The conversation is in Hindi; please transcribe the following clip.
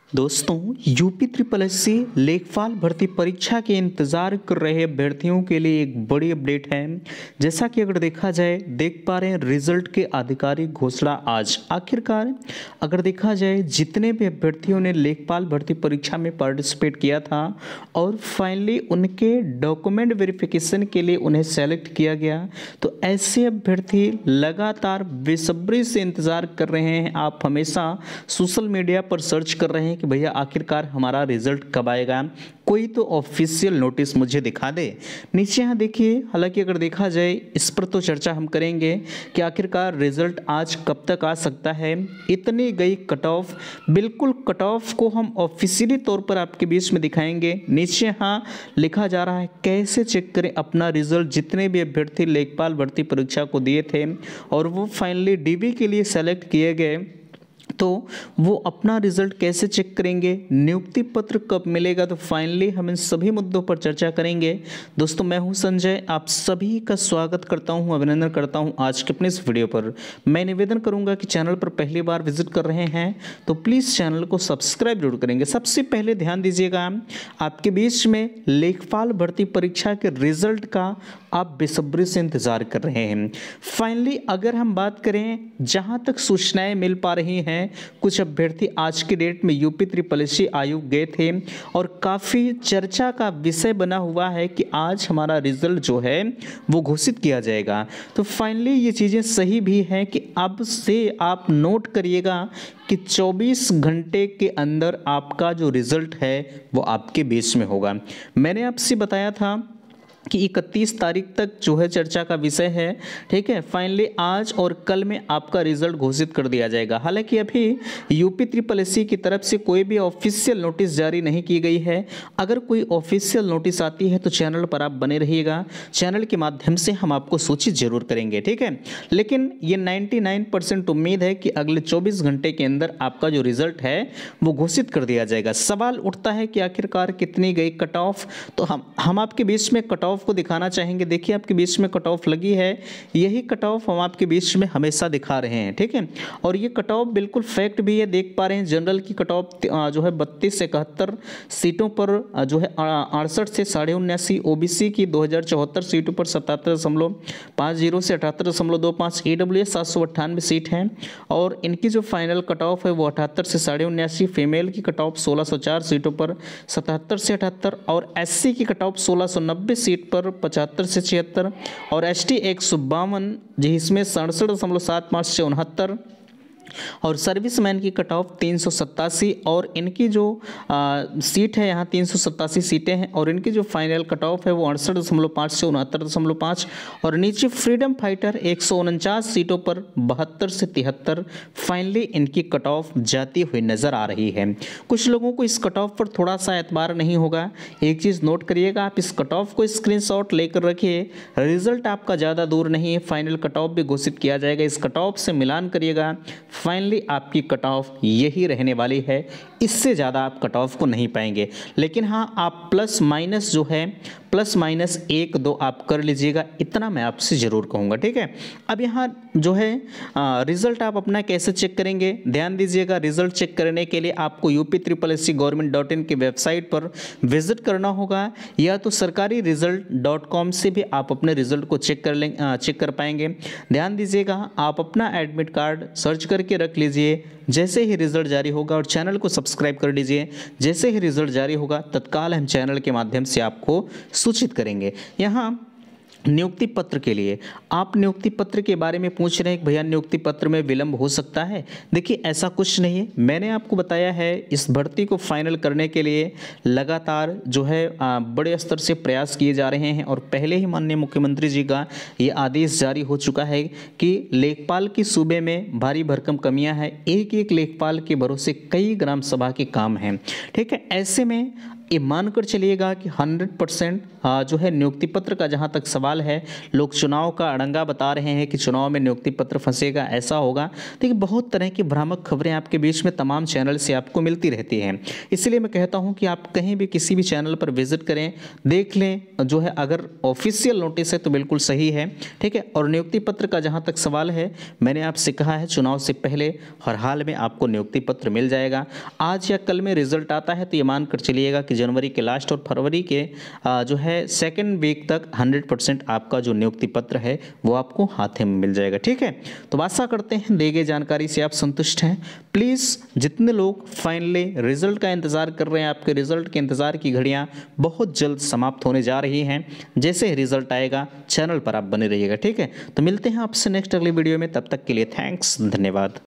दोस्तों यूपी ट्रिपल एससी लेखपाल भर्ती परीक्षा के इंतज़ार कर रहे अभ्यर्थियों के लिए एक बड़ी अपडेट है। जैसा कि अगर देखा जाए देख पा रहे हैं रिजल्ट के आधिकारिक घोषणा आज आखिरकार अगर देखा जाए जितने भी अभ्यर्थियों ने लेखपाल भर्ती परीक्षा में पार्टिसिपेट किया था और फाइनली उनके डॉक्यूमेंट वेरिफिकेशन के लिए उन्हें सेलेक्ट किया गया, तो ऐसे अभ्यर्थी लगातार बेसब्री से इंतज़ार कर रहे हैं। आप हमेशा सोशल मीडिया पर सर्च कर रहे हैं कि भैया आखिरकार हमारा रिजल्ट कब आएगा, कोई तो ऑफिशियल नोटिस मुझे दिखा दे। नीचे यहाँ देखिए, हालांकि अगर देखा जाए इस पर तो चर्चा हम करेंगे कि आखिरकार रिजल्ट आज कब तक आ सकता है। इतनी गई कट ऑफ, बिल्कुल कट ऑफ को हम ऑफिशियली तौर पर आपके बीच में दिखाएंगे। नीचे यहाँ लिखा जा रहा है कैसे चेक करें अपना रिजल्ट। जितने भी अभ्यर्थी लेखपाल भर्ती परीक्षा को दिए थे और वो फाइनली डीबी के लिए सेलेक्ट किए गए, तो वो अपना रिजल्ट कैसे चेक करेंगे, नियुक्ति पत्र कब मिलेगा, तो फाइनली हम इन सभी मुद्दों पर चर्चा करेंगे। दोस्तों मैं हूं संजय, आप सभी का स्वागत करता हूं, अभिनंदन करता हूं आज के अपने इस वीडियो पर। मैं निवेदन करूंगा कि चैनल पर पहली बार विजिट कर रहे हैं तो प्लीज़ चैनल को सब्सक्राइब जरूर करेंगे। सबसे पहले ध्यान दीजिएगा, आपके बीच में लेखपाल भर्ती परीक्षा के रिजल्ट का आप बेसब्री से इंतजार कर रहे हैं। फाइनली अगर हम बात करें, जहां तक सूचनाएं मिल पा रही हैं, कुछ अभ्यर्थी आज की डेट में यूपी ट्रिपल एससी आयोग गए थे और काफ़ी चर्चा का विषय बना हुआ है कि आज हमारा रिजल्ट जो है वो घोषित किया जाएगा। तो फाइनली ये चीज़ें सही भी हैं कि अब से आप नोट करिएगा कि 24 घंटे के अंदर आपका जो रिजल्ट है वो आपके बीच में होगा। मैंने आपसे बताया था कि 31 तारीख तक जो है चर्चा का विषय है, ठीक है। फाइनली आज और कल में आपका रिजल्ट घोषित कर दिया जाएगा। हालांकि अभी यूपी ट्रिपल एससी की तरफ से कोई भी ऑफिशियल नोटिस जारी नहीं की गई है। अगर कोई ऑफिशियल नोटिस आती है तो चैनल पर आप बने रहिएगा, चैनल के माध्यम से हम आपको सूचित जरूर करेंगे, ठीक है। लेकिन ये 99% उम्मीद है कि अगले 24 घंटे के अंदर आपका जो रिजल्ट है वो घोषित कर दिया जाएगा। सवाल उठता है कि आखिरकार कितनी गई कट ऑफ, तो हम आपके बीच में कट ऑफ को दिखाना चाहेंगे। देखिए आपके बीच में कट ऑफ लगी है, यही कट ऑफ हम आपके बीच में हमेशा दिखा रहे हैं, ठीक है। और ये कट ऑफ बिल्कुल फैक्ट भी है, देख पा रहे हैं जनरल की कट ऑफ जो है 32 से 71 सीटों पर जो है 68 से 79, ओबीसी की 2074 सीटों पर 77.50 से 78.25, ईडब्ल्यूएस 798 सीट हैं और इनकी जो फाइनल कट ऑफ है वो 78 से 79, फीमेल की कट ऑफ 1604 सीटों पर 77 से 78 और एससी की कट ऑफ 1690 सीट पर 75 से 76 और एसटी 152 जिसमें 67.75 से 69 और सर्विसमैन की कट ऑफ 387 और इनकी जो सीट है यहाँ 387 सीटें हैं और इनकी जो फाइनल कट ऑफ है वो 68.5 से 69.5 और नीचे फ्रीडम फाइटर 149 सीटों पर 72 से 73 फाइनली इनकी कट ऑफ जाती हुई नज़र आ रही है। कुछ लोगों को इस कट ऑफ पर थोड़ा सा एतबार नहीं होगा। एक चीज़ नोट करिएगा, आप इस कट ऑफ को स्क्रीनशॉट लेकर रखिए, रिजल्ट आपका ज़्यादा दूर नहीं है, फाइनल कट ऑफ भी घोषित किया जाएगा। इस कट ऑफ से मिलान करिएगा, फाइनली आपकी कट ऑफ यही रहने वाली है, इससे ज़्यादा आप कट ऑफ को नहीं पाएंगे। लेकिन हाँ, आप प्लस माइनस जो है प्लस माइनस 1-2 आप कर लीजिएगा, इतना मैं आपसे ज़रूर कहूँगा, ठीक है। अब यहाँ जो है रिज़ल्ट आप अपना कैसे चेक करेंगे, ध्यान दीजिएगा। रिज़ल्ट चेक करने के लिए आपको UP-SSC-Government.in की वेबसाइट पर विजिट करना होगा या तो सरकारी रिजल्ट.com से भी आप अपने रिज़ल्ट को चेक कर पाएंगे। ध्यान दीजिएगा, आप अपना एडमिट कार्ड सर्च करके रख लीजिए। जैसे ही रिजल्ट जारी होगा, और चैनल को सब्सक्राइब कर लीजिए, जैसे ही रिजल्ट जारी होगा तत्काल हम चैनल के माध्यम से आपको सूचित करेंगे। यहाँ नियुक्ति पत्र के लिए आप नियुक्ति पत्र के बारे में पूछ रहे हैं कि भैया नियुक्ति पत्र में विलंब हो सकता है। देखिए ऐसा कुछ नहीं है, मैंने आपको बताया है इस भर्ती को फाइनल करने के लिए लगातार जो है बड़े स्तर से प्रयास किए जा रहे हैं और पहले ही माननीय मुख्यमंत्री जी का ये आदेश जारी हो चुका है कि लेखपाल की सूबे में भारी भरकम कमियाँ हैं, एक एक लेखपाल के भरोसे कई ग्राम सभा के काम हैं, ठीक है। ऐसे में ये मानकर चलिएगा कि 100% जो है नियुक्ति पत्र का जहाँ तक सवाल है, लोग चुनाव का अड़ंगा बता रहे हैं कि चुनाव में नियुक्ति पत्र फंसेगा, ऐसा होगा। देखिए बहुत तरह की भ्रामक खबरें आपके बीच में तमाम चैनल से आपको मिलती रहती हैं, इसलिए मैं कहता हूँ कि आप कहीं भी किसी भी चैनल पर विजिट करें, देख लें, जो है अगर ऑफिशियल नोटिस है तो बिल्कुल सही है, ठीक है। और नियुक्ति पत्र का जहाँ तक सवाल है, मैंने आपसे कहा है चुनाव से पहले हर हाल में आपको नियुक्ति पत्र मिल जाएगा। आज या कल में रिजल्ट आता है तो ये मानकर चलिएगा कि जनवरी के लास्ट और फरवरी के जो है सेकेंड वीक तक 100% आपका जो नियुक्ति पत्र है वो आपको हाथ में मिल जाएगा, ठीक है। तो आशा करते हैं दी गई जानकारी से आप संतुष्ट हैं। प्लीज़ जितने लोग फाइनली रिजल्ट का इंतज़ार कर रहे हैं, आपके रिजल्ट के इंतज़ार की घड़ियाँ बहुत जल्द समाप्त होने जा रही हैं। जैसे ही रिजल्ट आएगा चैनल पर आप बने रहिएगा, ठीक है। तो मिलते हैं आपसे नेक्स्ट अगली वीडियो में, तब तक के लिए थैंक्स, धन्यवाद।